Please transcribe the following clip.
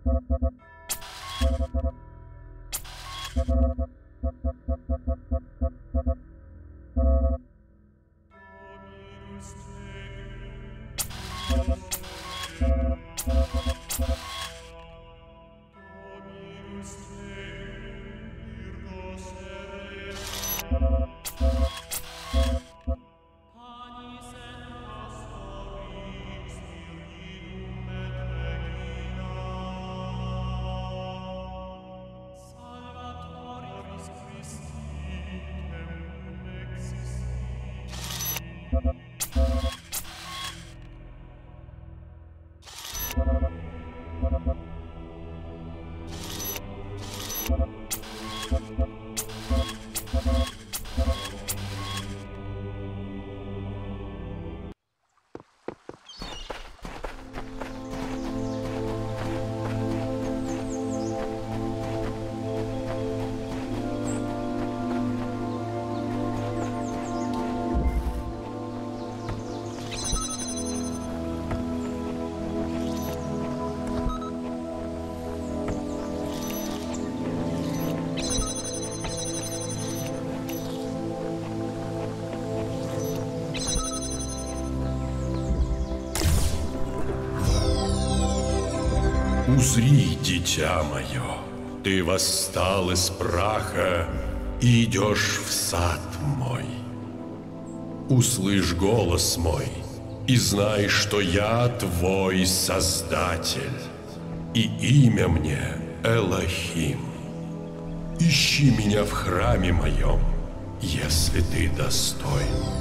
Узри, дитя мое, ты восстал из праха и идешь в сад мой. Услышь голос мой и знай, что я твой Создатель, и имя мне Элохим. Ищи меня в храме моем, если ты достоин.